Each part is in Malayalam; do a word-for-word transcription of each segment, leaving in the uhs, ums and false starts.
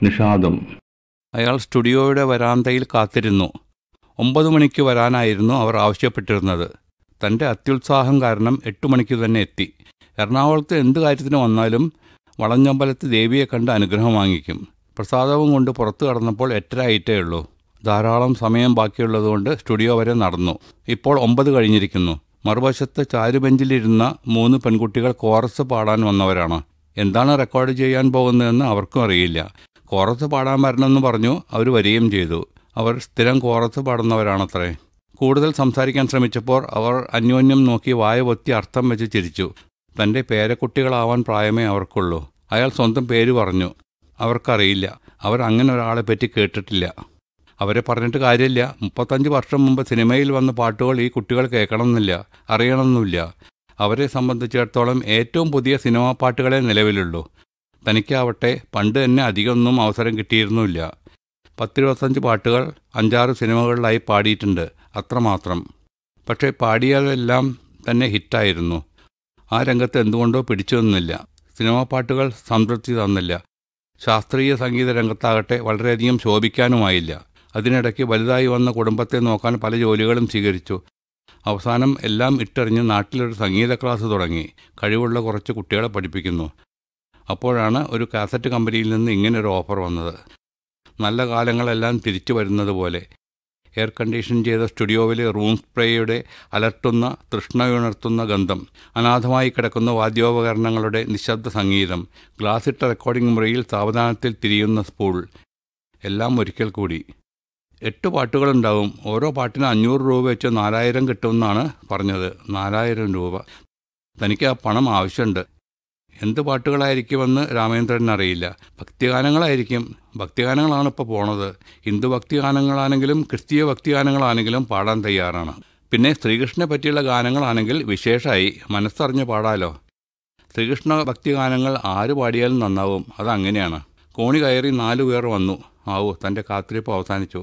നിഷാദം. അയാൾ സ്റ്റുഡിയോയുടെ വരാന്തയിൽ കാത്തിരുന്നു. ഒമ്പത് മണിക്ക് വരാനായിരുന്നു അവർ ആവശ്യപ്പെട്ടിരുന്നത്. തൻ്റെ അത്യുത്സാഹം കാരണം എട്ടു മണിക്ക് തന്നെ എത്തി. എറണാകുളത്ത് എന്ത് കാര്യത്തിന് വന്നാലും വളഞ്ഞമ്പലത്ത് ദേവിയെ കണ്ട് അനുഗ്രഹം വാങ്ങിക്കും. പ്രസാദവും കൊണ്ട് പുറത്തു കടന്നപ്പോൾ എട്ടരായിട്ടേ ഉള്ളൂ. ധാരാളം സമയം ബാക്കിയുള്ളതുകൊണ്ട് സ്റ്റുഡിയോ വരെ നടന്നു. ഇപ്പോൾ ഒമ്പത് കഴിഞ്ഞിരിക്കുന്നു. മറുവശത്ത് ചാരുബെഞ്ചിലിരുന്ന മൂന്ന് പെൺകുട്ടികൾ കോറസ് പാടാൻ വന്നവരാണ്. എന്താണ് റെക്കോർഡ് ചെയ്യാൻ പോകുന്നതെന്ന് അവർക്കും അറിയില്ല. കോറസ് പാടാൻ വരണമെന്ന് പറഞ്ഞു. അവർ വരികയും ചെയ്തു. അവർ സ്ഥിരം കോറസ് പാടുന്നവരാണത്രേ. കൂടുതൽ സംസാരിക്കാൻ ശ്രമിച്ചപ്പോൾ അവർ അന്യോന്യം നോക്കി വായ പൊത്തി അർത്ഥം വെച്ച് ചിരിച്ചു. തൻ്റെ പേരക്കുട്ടികളാവാൻ പ്രായമേ അവർക്കുള്ളൂ. അയാൾ സ്വന്തം പേര് പറഞ്ഞു. അവർക്കറിയില്ല. അവർ അങ്ങനെ ഒരാളെ പറ്റി കേട്ടിട്ടില്ല. അവരെ പറഞ്ഞിട്ട് കാര്യമില്ല. മുപ്പത്തഞ്ച് വർഷം മുമ്പ് സിനിമയിൽ വന്ന പാട്ടുകൾ ഈ കുട്ടികൾ കേൾക്കണമെന്നില്ല, അറിയണമെന്നില്ല. അവരെ സംബന്ധിച്ചിടത്തോളം ഏറ്റവും പുതിയ സിനിമാ പാട്ടുകളെ നിലവിലുള്ളൂ. തനിക്കാവട്ടെ പണ്ട് തന്നെ അധികമൊന്നും അവസരം കിട്ടിയിരുന്നില്ല. പത്തിരുപത്തഞ്ച് പാട്ടുകൾ അഞ്ചാറ് സിനിമകളിലായി പാടിയിട്ടുണ്ട്, അത്രമാത്രം. പക്ഷേ പാടിയതെല്ലാം തന്നെ ഹിറ്റായിരുന്നു. ആ രംഗത്ത് എന്തുകൊണ്ടോ പിടിച്ചു നിന്നില്ല. സിനിമാ പാട്ടുകൾ സംതൃപ്തി തന്നില്ല. ശാസ്ത്രീയ സംഗീത രംഗത്താകട്ടെ വളരെയധികം ശോഭിക്കാനുമായില്ല. അതിനിടയ്ക്ക് വലുതായി വന്ന കുടുംബത്തെ നോക്കാൻ പല ജോലികളും സ്വീകരിച്ചു. അവസാനം എല്ലാം ഇട്ടെറിഞ്ഞ് നാട്ടിലൊരു സംഗീത ക്ലാസ് തുടങ്ങി. കഴിവുള്ള കുറച്ച് കുട്ടികളെ പഠിപ്പിക്കുന്നു. അപ്പോഴാണ് ഒരു കാസറ്റ് കമ്പനിയിൽ നിന്ന് ഇങ്ങനൊരു ഓഫർ വന്നത്. നല്ല കാലങ്ങളെല്ലാം തിരിച്ചു വരുന്നത് പോലെ. എയർ കണ്ടീഷൻ ചെയ്ത സ്റ്റുഡിയോവിലെ റൂം സ്പ്രേയുടെ അലട്ടുന്ന തൃഷ്ണയുണർത്തുന്ന ഗന്ധം, അനാഥമായി കിടക്കുന്ന വാദ്യോപകരണങ്ങളുടെ നിശബ്ദ സംഗീതം, ഗ്ലാസിട്ട റെക്കോർഡിംഗ് മുറിയിൽ സാവധാനത്തിൽ തിരിയുന്ന സ്പൂൾ, എല്ലാം ഒരിക്കൽ കൂടി. എട്ട് പാട്ടുകളുണ്ടാവും. ഓരോ പാട്ടിന് അഞ്ഞൂറ് രൂപ വെച്ച് നാലായിരം കിട്ടുമെന്നാണ് പറഞ്ഞത്. നാലായിരം രൂപ. തനിക്ക് ആ പണം ആവശ്യമുണ്ട്. എന്ത് പാട്ടുകളായിരിക്കുമെന്ന് രാമേന്ദ്രൻ അറിയില്ല. ഭക്തിഗാനങ്ങളായിരിക്കും. ഭക്തിഗാനങ്ങളാണ് ഇപ്പോൾ പോണത്. ഹിന്ദു ഭക്തിഗാനങ്ങളാണെങ്കിലും ക്രിസ്തീയ ഭക്തിഗാനങ്ങളാണെങ്കിലും പാടാൻ തയ്യാറാണ്. പിന്നെ ശ്രീകൃഷ്ണനെ പറ്റിയുള്ള ഗാനങ്ങളാണെങ്കിൽ വിശേഷമായി മനസ്സറിഞ്ഞ് പാടാലോ. ശ്രീകൃഷ്ണ ഭക്തിഗാനങ്ങൾ ആര് പാടിയാലും നന്നാവും. അതങ്ങനെയാണ്. കോണി കയറി നാലു പേർ വന്നു. ആവൂ, തൻ്റെ കാത്തിരിപ്പ് അവസാനിച്ചു.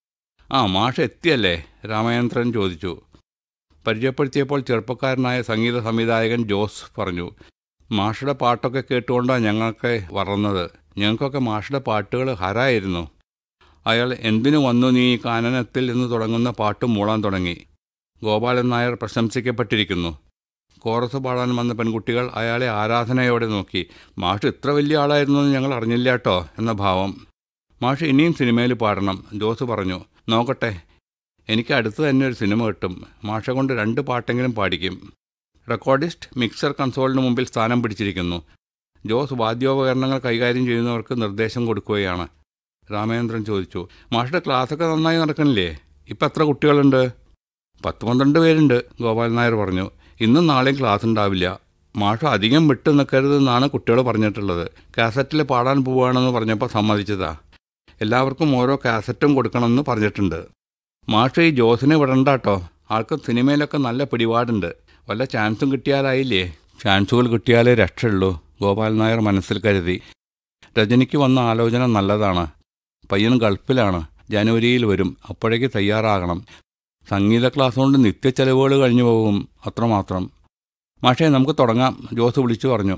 ആ, മാഷ് എത്തിയല്ലേ? രാമേന്ദ്രൻ ചോദിച്ചു. പരിചയപ്പെടുത്തിയപ്പോൾ ചെറുപ്പക്കാരനായ സംഗീത സംവിധായകൻ ജോസ് പറഞ്ഞു. മാഷുടെ പാട്ടൊക്കെ കേട്ടുകൊണ്ടാണ് ഞങ്ങൾക്ക് വറന്നത്. ഞങ്ങൾക്കൊക്കെ മാഷുടെ പാട്ടുകൾ ഹരായിരുന്നു. അയാൾ എന്തിനു വന്നു നീ കാനനത്തിൽ എന്ന് തുടങ്ങുന്ന പാട്ട് മൂളാൻ തുടങ്ങി. ഗോപാലൻ നായർ പ്രശംസിക്കപ്പെട്ടിരിക്കുന്നു. കോറസ് പാടാൻ വന്ന പെൺകുട്ടികൾ അയാളെ ആരാധനയോടെ നോക്കി. മാഷ് ഇത്ര വലിയ ആളായിരുന്നു എന്ന് ഞങ്ങൾ അറിഞ്ഞില്ല കേട്ടോ എന്ന ഭാവം. മാഷ് ഇനിയും സിനിമയിൽ പാടണം, ജോസ് പറഞ്ഞു. നോക്കട്ടെ, എനിക്ക് അടുത്ത് തന്നെ ഒരു സിനിമ കിട്ടും. മാഷ കൊണ്ട് രണ്ട് പാട്ടെങ്കിലും പാടിക്കും. റെക്കോർഡിസ്റ്റ് മിക്സർ കൺസോളിന് മുമ്പിൽ സ്ഥാനം പിടിച്ചിരിക്കുന്നു. ജോസ് വാദ്യോപകരണങ്ങൾ കൈകാര്യം ചെയ്യുന്നവർക്ക് നിർദ്ദേശം കൊടുക്കുകയാണ്. രാമേന്ദ്രൻ ചോദിച്ചു. മാഷുടെ ക്ലാസ്സൊക്കെ നന്നായി നടക്കണില്ലേ? ഇപ്പം എത്ര കുട്ടികളുണ്ട്? പത്ത് പന്ത്രണ്ട് പേരുണ്ട്, ഗോപാലൻ നായർ പറഞ്ഞു. ഇന്നും നാളെയും ക്ലാസ് ഉണ്ടാവില്ല. മാഷ് അധികം വിട്ടു നിൽക്കരുതെന്നാണ് കുട്ടികൾ പറഞ്ഞിട്ടുള്ളത്. കാസറ്റിൽ പാടാൻ പോവുകയാണെന്ന് പറഞ്ഞപ്പോൾ സമ്മതിച്ചതാ. എല്ലാവർക്കും ഓരോ കാസറ്റും കൊടുക്കണമെന്ന് പറഞ്ഞിട്ടുണ്ട്. മാഷ് ഈ ജോസിനെ വിടണ്ട കേട്ടോ. ആൾക്ക് സിനിമയിലൊക്കെ നല്ല പിടിപാടുണ്ട്. വല്ല ചാൻസും കിട്ടിയാലായില്ലേ? ചാൻസുകൾ കിട്ടിയാലേ രക്ഷയുള്ളൂ, ഗോപാലൻ നായർ മനസ്സിൽ കരുതി. രജനിക്ക് വന്ന ആലോചന നല്ലതാണ്. പയ്യൻ ഗൾഫിലാണ്. ജനുവരിയിൽ വരും. അപ്പോഴേക്ക് തയ്യാറാകണം. സംഗീത ക്ലാസ് കൊണ്ട് നിത്യച്ചെലവുകൾ കഴിഞ്ഞു പോകും, അത്രമാത്രം. മാഷേ, നമുക്ക് തുടങ്ങാം, ജോസ് വിളിച്ചു പറഞ്ഞു.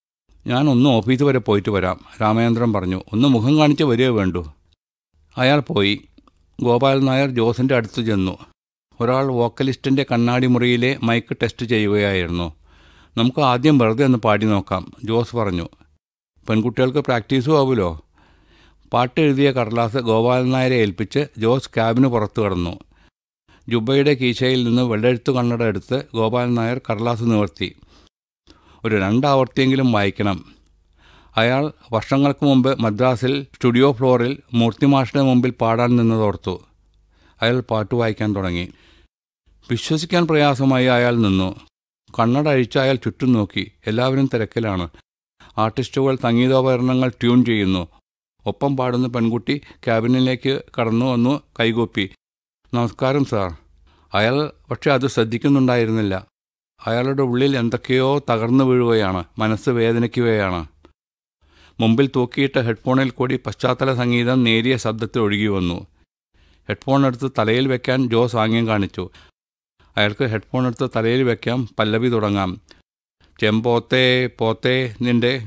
ഞാൻ ഒന്ന് ഓഫീസ് വരെ പോയിട്ട് വരാം, രാമേന്ദ്രൻ പറഞ്ഞു. ഒന്ന് മുഖം കാണിച്ച് വരിക വേണ്ടു. അയാൾ പോയി. ഗോപാലൻ നായർ ജോസിൻ്റെ അടുത്ത് ചെന്നു. ഒരാൾ വോക്കലിസ്റ്റിൻ്റെ കണ്ണാടി മുറിയിലെ മൈക്ക് ടെസ്റ്റ് ചെയ്യുകയായിരുന്നു. നമുക്ക് ആദ്യം വെറുതെ ഒന്ന് പാടി നോക്കാം, ജോസ് പറഞ്ഞു. പെൺകുട്ടികൾക്ക് പ്രാക്ടീസും ആവുമല്ലോ. പാട്ട് എഴുതിയ കടലാസ് ഗോപാലൻ നായരെ ഏൽപ്പിച്ച് ജോസ് ക്യാബിന് പുറത്തു കടന്നു. ജുബയുടെ കീശയിൽ നിന്ന് വെള്ളെഴുത്തു കണ്ണട എടുത്ത് ഗോപാലൻ നായർ കടലാസ് നിവർത്തി. ഒരു രണ്ടാവർത്തിയെങ്കിലും വായിക്കണം. അയാൾ വർഷങ്ങൾക്ക് മുമ്പ് മദ്രാസിൽ സ്റ്റുഡിയോ ഫ്ലോറിൽ മൂർത്തിമാഷിൻ്റെ മുമ്പിൽ പാടാൻ നിന്നതോർത്തു. അയാൾ പാട്ട് വായിക്കാൻ തുടങ്ങി. വിശ്വസിക്കാൻ പ്രയാസമായി അയാൾ നിന്നു. കണ്ണട അഴിച്ച് അയാൾ ചുറ്റും നോക്കി. എല്ലാവരും തിരക്കിലാണ്. ആർട്ടിസ്റ്റുകൾ സംഗീതോപകരണങ്ങൾ ട്യൂൺ ചെയ്യുന്നു. ഒപ്പം പാടുന്ന പെൺകുട്ടി ക്യാബിനിലേക്ക് കടന്നു വന്നു കൈകൂപ്പി. നമസ്കാരം സാർ. അയാൾ പക്ഷെ അത് ശ്രദ്ധിക്കുന്നുണ്ടായിരുന്നില്ല. അയാളുടെ ഉള്ളിൽ എന്തൊക്കെയോ തകർന്നു വീഴുകയാണ്. മനസ്സ് വേദനിക്കുകയാണ്. മുമ്പിൽ തൂക്കിയിട്ട ഹെഡ്ഫോണിൽ കൂടി പശ്ചാത്തല സംഗീതം നേരിയ ശബ്ദത്തിൽ ഒഴുകി വന്നു. ഹെഡ്ഫോൺ എടുത്ത് തലയിൽ വയ്ക്കാൻ ജോസ് ആംഗ്യം കാണിച്ചു. അയാൾക്ക് ഹെഡ്ഫോൺ എടുത്ത് തലയിൽ വയ്ക്കാം. പല്ലവി തുടങ്ങാം. ചെമ്പോത്തേ പോത്തേ നിൻ്റെ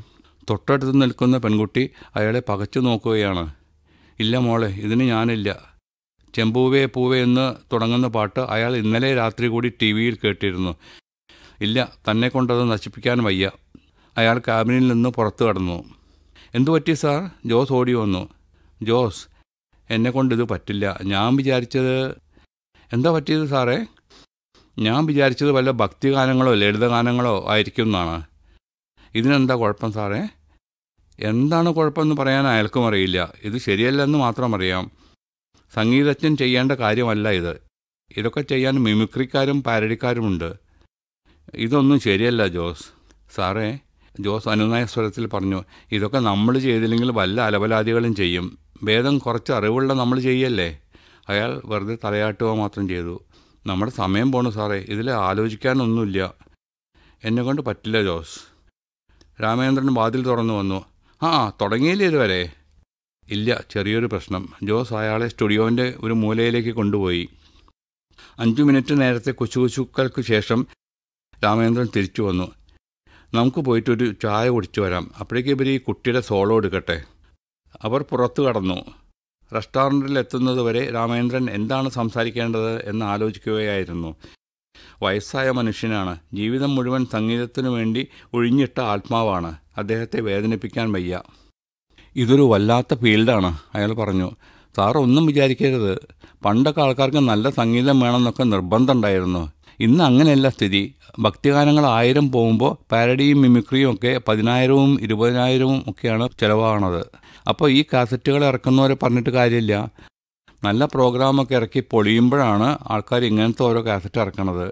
തൊട്ടടുത്ത് നിൽക്കുന്ന പെൺകുട്ടി അയാളെ പകച്ചു നോക്കുകയാണ്. ഇല്ല മോളെ, ഇതിന് ഞാനില്ല. ചെമ്പൂവേ പൂവേ എന്ന് തുടങ്ങുന്ന പാട്ട് അയാൾ ഇന്നലെ രാത്രി കൂടി ടി വിയിൽ കേട്ടിരുന്നു. ഇല്ല, തന്നെ കൊണ്ടത് നശിപ്പിക്കാൻ വയ്യ. അയാൾ ക്യാബിനിൽ നിന്ന് പുറത്തു കടന്നു. എന്തു പറ്റി സാർ? ജോസ് ഓടി വന്നു. ജോസ്, എന്നെക്കൊണ്ടിത് പറ്റില്ല. ഞാൻ വിചാരിച്ചത്... എന്താ പറ്റിയത് സാറേ? ഞാൻ വിചാരിച്ചത് വല്ല ഭക്തിഗാനങ്ങളോ ലളിതഗാനങ്ങളോ ആയിരിക്കും എന്നാണ്. ഇതിനെന്താ കുഴപ്പം സാറേ? എന്താണ് കുഴപ്പമെന്ന് പറയാൻ അയാൾക്കും അറിയില്ല. ഇത് ശരിയല്ലെന്ന് മാത്രം അറിയാം. സംഗീതജ്ഞൻ ചെയ്യേണ്ട കാര്യമല്ല ഇത്. ഇതൊക്കെ ചെയ്യാൻ മിമിക്രിക്കാരും പാരഡിക്കാരുമുണ്ട്. ഇതൊന്നും ശരിയല്ല ജോസ്. സാറേ, ജോസ് അനുനയ സ്വരത്തിൽ പറഞ്ഞു, ഇതൊക്കെ നമ്മൾ ചെയ്തില്ലെങ്കിൽ വല്ല അലപലാദികളും ചെയ്യും. ഭേദം കുറച്ച് അറിവുള്ള നമ്മൾ ചെയ്യല്ലേ. അയാൾ വെറുതെ തലയാട്ടുക മാത്രം ചെയ്തു. നമ്മുടെ സമയം പോണു സാറേ, ഇതിൽ ആലോചിക്കാനൊന്നുമില്ല. എന്നെക്കൊണ്ട് പറ്റില്ല ജോസ്. രാമേന്ദ്രൻ വാതിൽ തുറന്നു വന്നു. ആ, തുടങ്ങിയില്ലേ ഇതുവരെ? ഇല്ല, ചെറിയൊരു പ്രശ്നം. ജോസ് അയാളെ സ്റ്റുഡിയോവിൻ്റെ ഒരു മൂലയിലേക്ക് കൊണ്ടുപോയി. അഞ്ചു മിനിറ്റ് നേരത്തെ കുശുകുശുക്കൾക്ക് ശേഷം രാമേന്ദ്രൻ തിരിച്ചു വന്നു. നമുക്ക് പോയിട്ടൊരു ചായ കുടിച്ചു വരാം. അപ്പോഴേക്ക് ഇവർ ഈ കുട്ടിയുടെ സോളോ എടുക്കട്ടെ. അവർ പുറത്തു കടന്നു. റെസ്റ്റോറൻറ്റിൽ എത്തുന്നതുവരെ രാമേന്ദ്രൻ എന്താണ് സംസാരിക്കേണ്ടത് എന്ന് ആലോചിക്കുകയായിരുന്നു. വയസ്സായ മനുഷ്യനാണ്. ജീവിതം മുഴുവൻ സംഗീതത്തിനു വേണ്ടി ഒഴിഞ്ഞിട്ട ആത്മാവാണ്. അദ്ദേഹത്തെ വേദനിപ്പിക്കാൻ വയ്യ. ഇതൊരു വല്ലാത്ത ഫീൽഡാണ്, അയാൾ പറഞ്ഞു. സാർ ഒന്നും വിചാരിക്കരുത്. പണ്ടൊക്കെ ആൾക്കാർക്ക് നല്ല സംഗീതം വേണമെന്നൊക്കെ നിർബന്ധം ഉണ്ടായിരുന്നു. ഇന്ന് അങ്ങനെയല്ല സ്ഥിതി. ഭക്തിഗാനങ്ങൾ ആയിരം പോകുമ്പോൾ പാരഡിയും മിമിക്രിയും ഒക്കെ പതിനായിരവും ഇരുപതിനായിരവും ഒക്കെയാണ് ചിലവാണത്. അപ്പോൾ ഈ കാസറ്റുകൾ ഇറക്കുന്നവരെ പറഞ്ഞിട്ട് കാര്യമില്ല. നല്ല പ്രോഗ്രാമൊക്കെ ഇറക്കി പൊളിയുമ്പോഴാണ് ആൾക്കാർ ഇങ്ങനത്തെ ഓരോ കാസറ്റ് ഇറക്കണത്.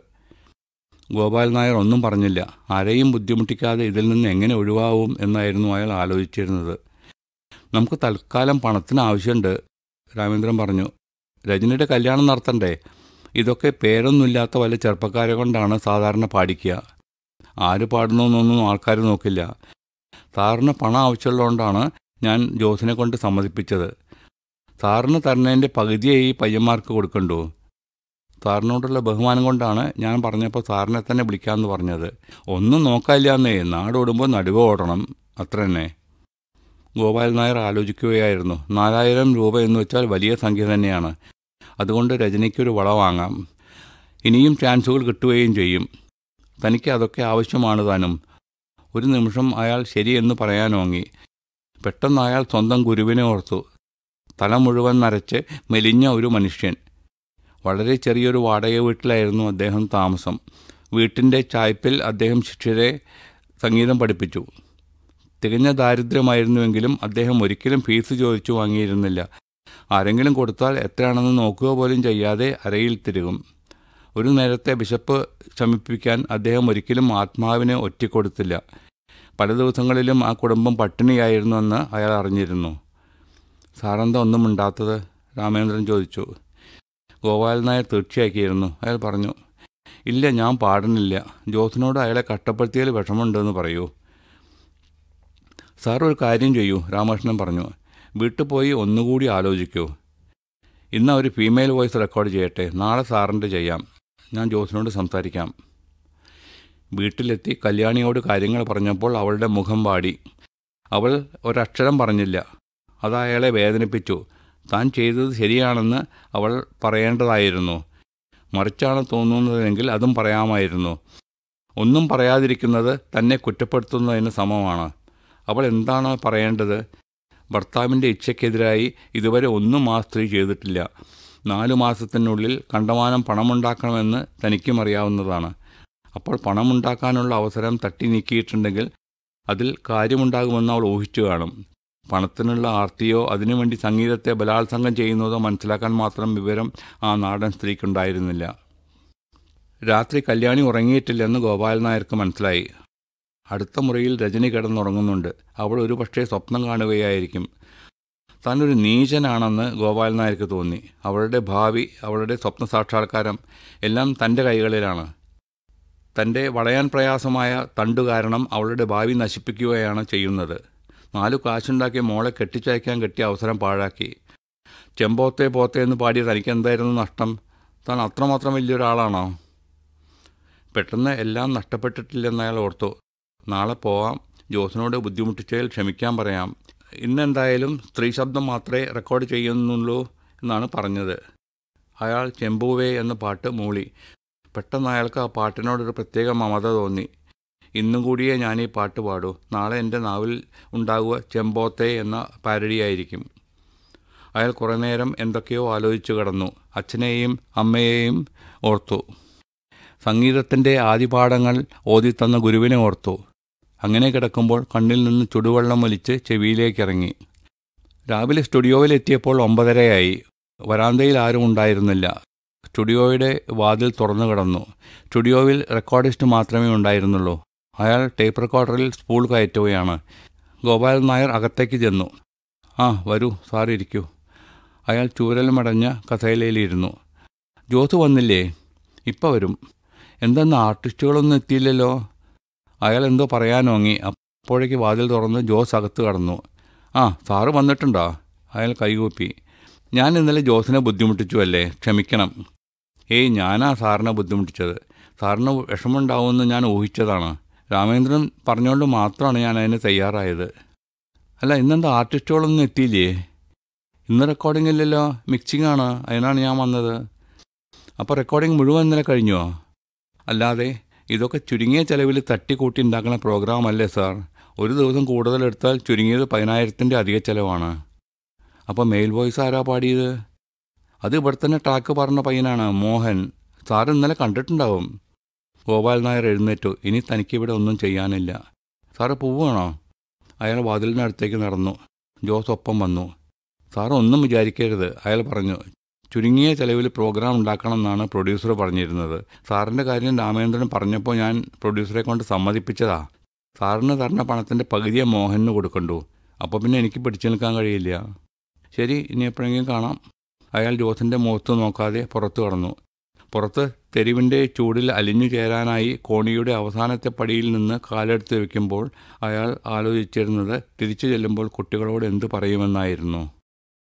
ഗോപാൽ നായർ ഒന്നും പറഞ്ഞില്ല. ആരെയും ബുദ്ധിമുട്ടിക്കാതെ ഇതിൽ നിന്ന് എങ്ങനെ ഒഴിവാവും എന്നായിരുന്നു അയാൾ ആലോചിച്ചിരുന്നത്. നമുക്ക് തൽക്കാലം പണത്തിന് ആവശ്യമുണ്ട്, രാമേന്ദ്രൻ പറഞ്ഞു. രജനിയുടെ കല്യാണം നടത്തണ്ടേ? ഇതൊക്കെ പേരൊന്നുമില്ലാത്ത വല്ല ചെറുപ്പക്കാരെ കൊണ്ടാണ് സാധാരണ പാടിക്കുക. ആര് പാടുന്നൊന്നും ആൾക്കാർ നോക്കില്ല. സാറിന് പണം ആവശ്യമുള്ളതുകൊണ്ടാണ് ഞാൻ ജോസിനെ കൊണ്ട് സമ്മതിപ്പിച്ചത്. സാറിന് തരുന്നതിൻ്റെ പകുതിയെ ഈ പയ്യന്മാർക്ക് കൊടുക്കണ്ടോ? സാറിനോടുള്ള ബഹുമാനം കൊണ്ടാണ് ഞാൻ പറഞ്ഞപ്പോൾ സാറിനെ തന്നെ വിളിക്കാമെന്ന് പറഞ്ഞത്. ഒന്നും നോക്കാനില്ലാന്നേ. നാടോടുമ്പോൾ നടുവ് ഓടണം, അത്ര തന്നെ. ഗോപാൽ നായർ ആലോചിക്കുകയായിരുന്നു. നാലായിരം രൂപ എന്ന് വെച്ചാൽ വലിയ സംഖ്യ തന്നെയാണ്. അതുകൊണ്ട് രജനിക്കൊരു വള വാങ്ങാം. ഇനിയും ചാൻസുകൾ കിട്ടുകയും ചെയ്യും. തനിക്ക് അതൊക്കെ ആവശ്യമാണ് താനും. ഒരു നിമിഷം അയാൾ ശരിയെന്ന് പറയാനോങ്ങി. പെട്ടെന്ന് അയാൾ സ്വന്തം ഗുരുവിനെ ഓർത്തു. തല മുഴുവൻ നരച്ച് മെലിഞ്ഞ ഒരു മനുഷ്യൻ. വളരെ ചെറിയൊരു വാടക വീട്ടിലായിരുന്നു അദ്ദേഹം താമസം. വീട്ടിൻ്റെ ചായ്പിൽ അദ്ദേഹം ശിഷ്യരെ സംഗീതം പഠിപ്പിച്ചു. തികഞ്ഞ ദാരിദ്ര്യമായിരുന്നുവെങ്കിലും അദ്ദേഹം ഒരിക്കലും ഫീസ് ചോദിച്ചു വാങ്ങിയിരുന്നില്ല. ആരെങ്കിലും കൊടുത്താൽ എത്രയാണെന്ന് നോക്കുക പോലും ചെയ്യാതെ അരയിൽ തിരുകും. ഒരു നേരത്തെ വിശപ്പ് ശമിപ്പിക്കാൻ അദ്ദേഹം ഒരിക്കലും ആത്മാവിനെ ഒറ്റിക്കൊടുത്തില്ല. പല ദിവസങ്ങളിലും ആ കുടുംബം പട്ടിണിയായിരുന്നുവെന്ന് അയാൾ അറിഞ്ഞിരുന്നു. സാറെന്താ ഒന്നും മിണ്ടാത്തത്? രാമേന്ദ്രൻ ചോദിച്ചു. ഗോപാൽ നായർ തീർച്ചയാക്കിയിരുന്നു. അയാൾ പറഞ്ഞു, ഇല്ല, ഞാൻ പാടുന്നില്ല. ജോസിനോട് അയാളെ കഷ്ടപ്പെടുത്തിയാൽ വിഷമമുണ്ടെന്ന് പറയൂ. സാർ ഒരു കാര്യം ചെയ്യൂ, രാമകൃഷ്ണൻ പറഞ്ഞു. വീട്ടിൽ പോയി ഒന്നുകൂടി ആലോചിക്കൂ. ഇന്ന് ഒരു ഫീമെയിൽ വോയിസ് റെക്കോർഡ് ചെയ്യട്ടെ. നാളെ സാറിൻ്റെ ചെയ്യാം. ഞാൻ ജോസിനോട് സംസാരിക്കാം. വീട്ടിലെത്തി കല്യാണിയോട് കാര്യങ്ങൾ പറഞ്ഞപ്പോൾ അവളുടെ മുഖം വാടി. അവൾ ഒരക്ഷരം പറഞ്ഞില്ല. അത് അയാളെ വേദനിപ്പിച്ചു. താൻ ചെയ്തത് ശരിയാണെന്ന് അവൾ പറയേണ്ടതായിരുന്നു. മറിച്ചാണ് തോന്നുന്നതെങ്കിൽ അതും പറയാമായിരുന്നു. ഒന്നും പറയാതിരിക്കുന്നത് തന്നെ കുറ്റപ്പെടുത്തുന്നതിന് സമമാണ്. അവൾ എന്താണ് പറയേണ്ടത്? ഭർത്താവിൻ്റെ ഇച്ഛയ്ക്കെതിരായി ഇതുവരെ ഒന്നും ആ സ്ത്രീ ചെയ്തിട്ടില്ല. നാലു മാസത്തിനുള്ളിൽ കണ്ടമാനം പണമുണ്ടാക്കണമെന്ന് തനിക്കും അറിയാവുന്നതാണ്. അപ്പോൾ പണമുണ്ടാക്കാനുള്ള അവസരം തട്ടി നീക്കിയിട്ടുണ്ടെങ്കിൽ അതിൽ കാര്യമുണ്ടാകുമെന്ന് അവൾ ഊഹിച്ചു കാണും. പണത്തിനുള്ള ആർത്തിയോ അതിനുവേണ്ടി സംഗീതത്തെ ബലാത്സംഗം ചെയ്യുന്നതോ മനസ്സിലാക്കാൻ മാത്രം വിവരം ആ നാടൻ സ്ത്രീക്കുണ്ടായിരുന്നില്ല. രാത്രി കല്യാണി ഉറങ്ങിയിട്ടില്ലെന്ന് ഗോപാൽ നായർക്ക് മനസ്സിലായി. അടുത്ത മുറിയിൽ രജനി കിടന്നുറങ്ങുന്നുണ്ട്. അവൾ ഒരു പക്ഷേ സ്വപ്നം കാണുകയായിരിക്കും. താനൊരു നീചനാണെന്ന് ഗോപാൽ നായർക്ക് തോന്നി. അവളുടെ ഭാവി, അവളുടെ സ്വപ്ന സാക്ഷാത്കാരം എല്ലാം തൻ്റെ കൈകളിലാണ്. തൻ്റെ വളയാൻ പ്രയാസമായ തണ്ടു കാരണം അവളുടെ ഭാവി നശിപ്പിക്കുകയാണ് ചെയ്യുന്നത്. നാലു കാശുണ്ടാക്കിയ മോളെ കെട്ടിച്ചയക്കാൻ കിട്ടിയ അവസരം പാഴാക്കി. ചെമ്പോത്തെ പോത്തെ എന്ന് പാടിയ തനിക്ക് എന്തായിരുന്നു നഷ്ടം? താൻ അത്രമാത്രം വലിയൊരാളാണോ? പെട്ടെന്ന് എല്ലാം നഷ്ടപ്പെട്ടിട്ടില്ലെന്ന് അയാൾ ഓർത്തു. നാളെ പോവാം, ജോസിനോട് ബുദ്ധിമുട്ടിച്ചതിൽ ക്ഷമിക്കാൻ പറയാം. ഇന്നെന്തായാലും സ്ത്രീ ശബ്ദം മാത്രമേ റെക്കോർഡ് ചെയ്യുന്നുള്ളൂ എന്നാണ് പറഞ്ഞത്. അയാൾ ചെമ്പൂവേ എന്ന പാട്ട് മൂളി. പെട്ടെന്ന് അയാൾക്ക് ആ പാട്ടിനോടൊരു പ്രത്യേക മമത തോന്നി. ഇന്നും കൂടിയേ ഞാൻ ഈ പാട്ട് പാടൂ, നാളെ എൻ്റെ നാവിൽ ഉണ്ടാകുക ചെമ്പോത്തേ എന്ന പാരഡിയായിരിക്കും. അയാൾ കുറേ നേരം എന്തൊക്കെയോ ആലോചിച്ചു കിടന്നു. അച്ഛനെയും അമ്മയെയും ഓർത്തു. സംഗീതത്തിൻ്റെ ആദിപാഠങ്ങൾ ഓതിത്തന്ന ഗുരുവിനെ ഓർത്തു. അങ്ങനെ കിടക്കുമ്പോൾ കണ്ണിൽ നിന്ന് ചുടുവെള്ളം വലിച്ച് ചെവിയിലേക്കിറങ്ങി. രാവിലെ സ്റ്റുഡിയോയിലെത്തിയപ്പോൾ ഒമ്പതരയായി. വരാന്തയിൽ ആരും ഉണ്ടായിരുന്നില്ല. സ്റ്റുഡിയോയുടെ വാതിൽ തുറന്നു കിടന്നു. സ്റ്റുഡിയോവിൽ റെക്കോർഡിസ്റ്റ് മാത്രമേ ഉണ്ടായിരുന്നുള്ളൂ. അയാൾ ടേപ്പ് റെക്കോർഡറിൽ സ്പൂൾ കയറ്റുകയാണ്. ഗോപാലൻ നായർ അകത്തേക്ക് ചെന്നു. ആ വരൂ സാർ, ഇരിക്കൂ. അയാൾ ചൂരലുമടഞ്ഞ കസേരയിലിരുന്നു. ജോസ് വന്നില്ലേ? ഇപ്പം വരും. എന്തെന്ന് ആർട്ടിസ്റ്റുകളൊന്നും എത്തിയില്ലല്ലോ? അയാൾ എന്തോ പറയാനോങ്ങി. അപ്പോഴേക്ക് വാതിൽ തുറന്ന് ജോസ് അകത്ത് കടന്നു. ആ സാറ് വന്നിട്ടുണ്ടോ? അയാൾ കൈകൂപ്പി. ഞാൻ ഇന്നലെ ജോസിനെ ബുദ്ധിമുട്ടിച്ചു അല്ലേ? ക്ഷമിക്കണം. ഏയ് ഞാനാ സാറിനെ ബുദ്ധിമുട്ടിച്ചത്. സാറിന് വിഷമമുണ്ടാവുമെന്ന് ഞാൻ ഊഹിച്ചതാണ്. രാമേന്ദ്രൻ പറഞ്ഞുകൊണ്ട് മാത്രമാണ് ഞാൻ അതിന് തയ്യാറായത്. അല്ല, ഇന്നെന്താ ആർട്ടിസ്റ്റുകളൊന്നും എത്തിയില്ലേ? ഇന്ന് റെക്കോർഡിംഗ് ഇല്ലല്ലോ, മിക്സിംഗ് ആണ്. അതിനാണ് ഞാൻ വന്നത്. അപ്പോൾ റെക്കോർഡിംഗ് മുഴുവൻ ഇന്നലെ കഴിഞ്ഞോ? അല്ലാതെ ഇതൊക്കെ ചുരുങ്ങിയ ചിലവിൽ തട്ടിക്കൂട്ടി ഉണ്ടാക്കുന്ന പ്രോഗ്രാം അല്ലേ സാർ? ഒരു ദിവസം കൂടുതലെടുത്താൽ ചുരുങ്ങിയത് പതിനായിരത്തിൻ്റെ അധിക ചിലവാണ്. അപ്പോൾ മെയിൽ വോയിസ് ആരാ പാടിയത്? അത് ഇവിടെ തന്നെ ട്രാക്ക് പറഞ്ഞ പയ്യനാണ്, മോഹൻ. സാർ ഇന്നലെ കണ്ടിട്ടുണ്ടാവും. ഗോപാലൻ നായർ എഴുന്നേറ്റു. ഇനി തനിക്കിവിടെ ഒന്നും ചെയ്യാനില്ല. സാറ് പോവുകയാണോ? അയാൾ വാതിലിനടുത്തേക്ക് നടന്നു. ജോസ് ഒപ്പം വന്നു. സാർ ഒന്നും വിചാരിക്കരുത്, അയാൾ പറഞ്ഞു. ചുരുങ്ങിയ ചിലവിൽ പ്രോഗ്രാം ഉണ്ടാക്കണം എന്നാണ് പ്രൊഡ്യൂസർ പറഞ്ഞിരുന്നത്. സാറിൻ്റെ കാര്യം രാമേന്ദ്രൻ പറഞ്ഞപ്പോൾ ഞാൻ പ്രൊഡ്യൂസറെ കൊണ്ട് സമ്മതിപ്പിച്ചതാ. സാറിന് തരുന്ന പണത്തിൻ്റെ പകുതിയെ മോഹന് കൊടുക്കണ്ടു. അപ്പോൾ പിന്നെ എനിക്ക് പിടിച്ചു നിൽക്കാൻ കഴിയില്ല. ശരി, ഇനി എപ്പോഴെങ്കിലും കാണാം. അയാൾ ജോസിൻ്റെ മുഖത്ത് നോക്കാതെ പുറത്തു കടന്നു. പുറത്ത് തെരുവിൻ്റെ ചൂടിൽ അലിഞ്ഞു ചേരാനായി കോണിയുടെ അവസാനത്തെ പടിയിൽ നിന്ന് കാലെടുത്ത് വയ്ക്കുമ്പോൾ അയാൾ ആലോചിച്ചിരുന്നത് തിരിച്ചു ചെല്ലുമ്പോൾ കുട്ടികളോട് എന്തു പറയുമെന്നായിരുന്നു.